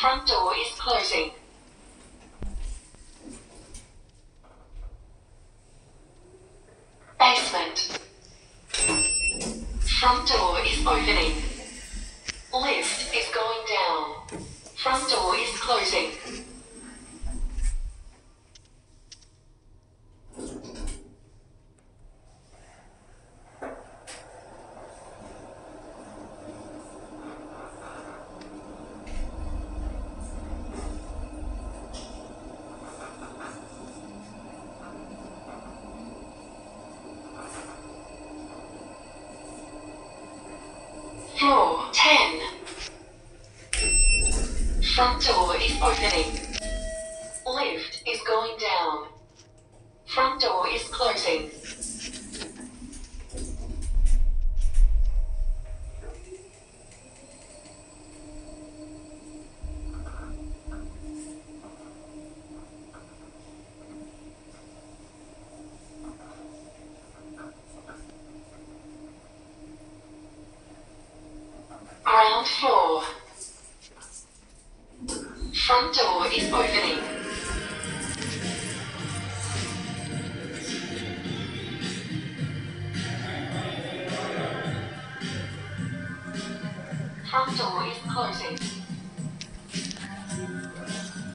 Front door is closing. Basement. Front door is opening. Lift is going down. Front door is closing. Floor 10. Front door is opening. Lift is going down. Front door is closing. Ground floor. Front door is opening. Front door is closing.